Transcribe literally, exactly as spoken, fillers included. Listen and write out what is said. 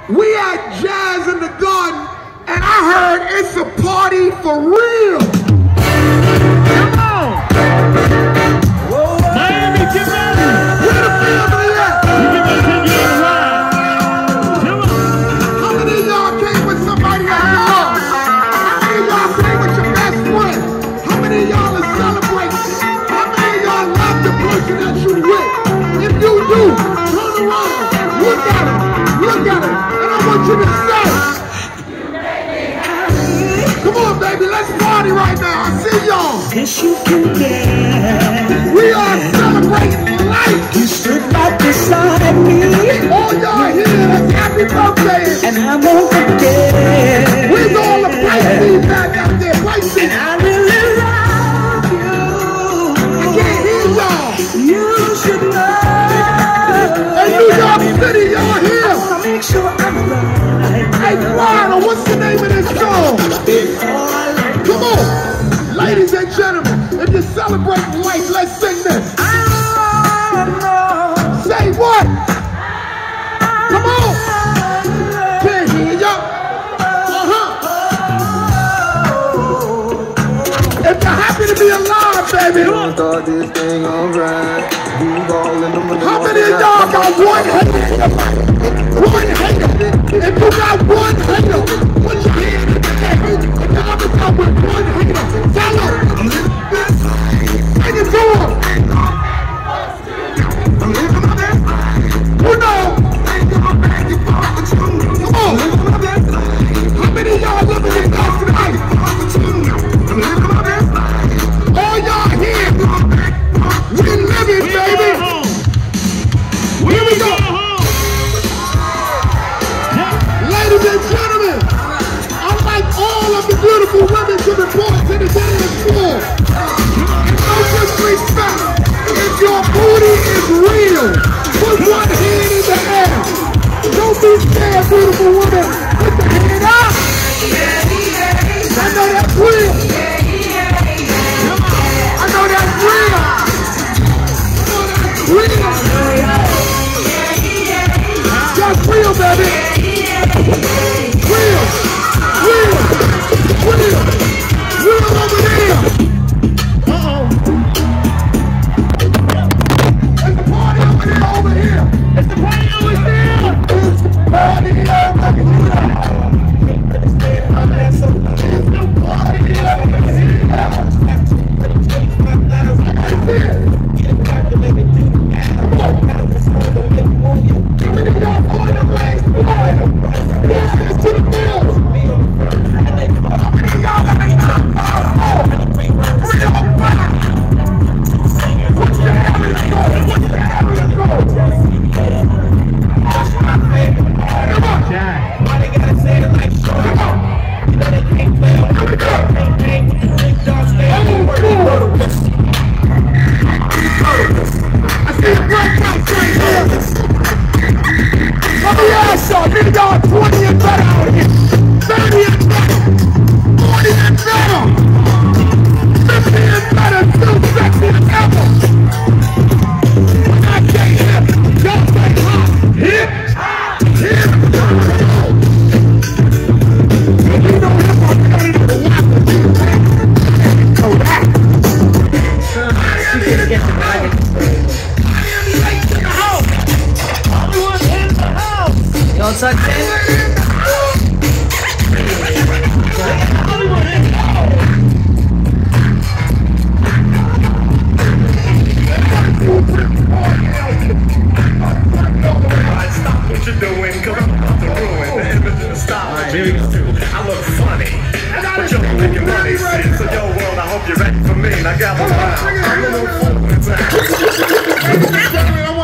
We at Jazz in the Garden, and I heard it's a party for real. Come on. Whoa, whoa. Miami, get ready. Where the family at? You can go take you on a ride. Come on. How many of y'all came with somebody at y'all? How many of y'all came with your best friend? How many of y'all are celebrating? How many of y'all love the person that you with? If you do, turn around, look at him, look at him, and I want you to say, come on, baby, let's party right now. I see y'all. Yes, you can get. We are celebrating life. You stood right beside me. All y'all here, that's happy birthday. And I won't forget. Where's all the Pisces back out there? Pisces. And I really love you. I can't hear y'all. You should know. Hey, New York City, y'all here. I wanna make sure I'm right. Hey, Florida, what's the name of this song? Come on, ladies and gentlemen, if you're celebrating life, let's sing this. Say what? Come on. Can't hear ya. Uh-huh. If you're happy to be alive, baby. How many of y'all got one hater? One hater. If you got one hater, put your hand in the air. If you ever come with one hater, tell them. Bring it to them. Who knows? Come on. How many of y'all living in God tonight? All y'all here. We living, baby. Here we go. Ladies and gentlemen, I'd like all of the beautiful women to report to the dance floor. No disrespect. If your booty is real, put one hand in the air. Don't be scared, beautiful woman. Put the hand up. I know that's real. I know that's real. I know that's real. That's real, baby. Real, real, real, real over there. Uh-oh. It's the party over there, over here. It's the party over there. It's the party over here. It's the party over twenty and better out here. thirty and better. forty and better. fifty and better. Still sexy as ever. When I say hip, don't say hot. Hip, hip, if you know hip hop, you gotta know the so that. She's gonna get the bag. I am late to the house. Everyone in the house. Y'all tucked in? Stop what you're doing, cause I'm about to ruin the image of the style that you used to. I look funny, but you're making money, see? So yo world, I hope you're ready for me. Now gather around, I'm a little fool in town.